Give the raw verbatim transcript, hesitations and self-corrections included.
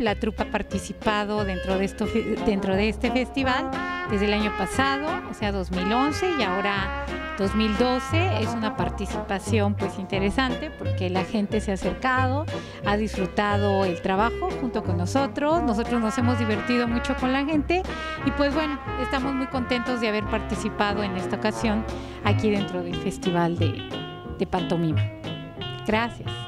La trupa ha participado dentro de, esto, dentro de este festival desde el año pasado, o sea, dos mil once, y ahora dos mil doce. Es una participación pues interesante porque la gente se ha acercado, ha disfrutado el trabajo junto con nosotros, nosotros nos hemos divertido mucho con la gente y pues bueno, estamos muy contentos de haber participado en esta ocasión aquí dentro del Festival de, de Pantomima. Gracias.